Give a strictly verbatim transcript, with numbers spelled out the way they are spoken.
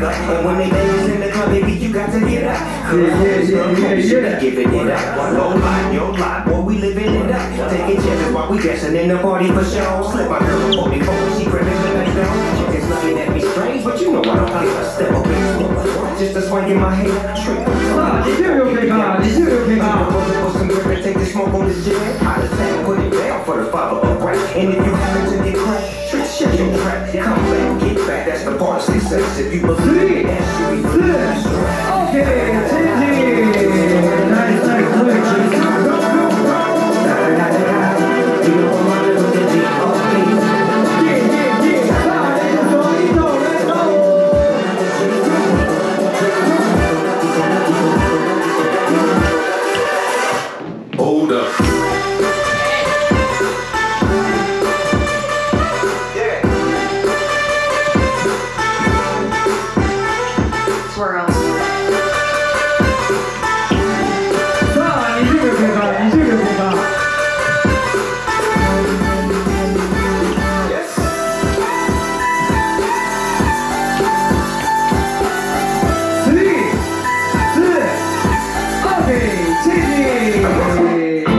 up. And when they ladies in the club, baby, you got to get up. Cause yeah, yeah, yeah, yeah, yeah. Giving it up. No lie, no lie, boy, we living it up. Taking chances while we dancing in the party for show. Slip my girl forty-four, she gripping the next down. Chickens looking at me strange, but you know I don't give a step up in the just a swing in my head. Straight. Ah,你就有这个，你就有这个。 Take the smoke on the jet, out of town, put it down for the father of right. And if you happen to get cracked, trick shut your trap, come back, get back. That's the part of success. If you believe it, that's you be okay, Gigi, nice, nice, nice. Hold up. Yeah. Swirl. さあ、にじゅうびょう経過、にじゅうびょう経過。 Yes. Three, two, okay, Gigi.